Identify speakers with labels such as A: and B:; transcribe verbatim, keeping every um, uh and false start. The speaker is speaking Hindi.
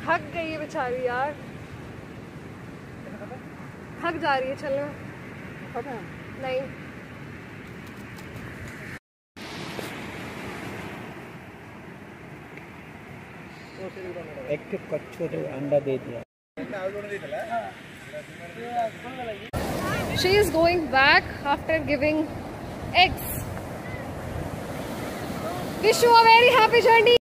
A: थक गई है बेचारी यार, थक जा रही है चलना। नहीं
B: एक कच्चो तो अंडा दे दिया।
A: She is going back after giving eggs. Wish you a very happy journey.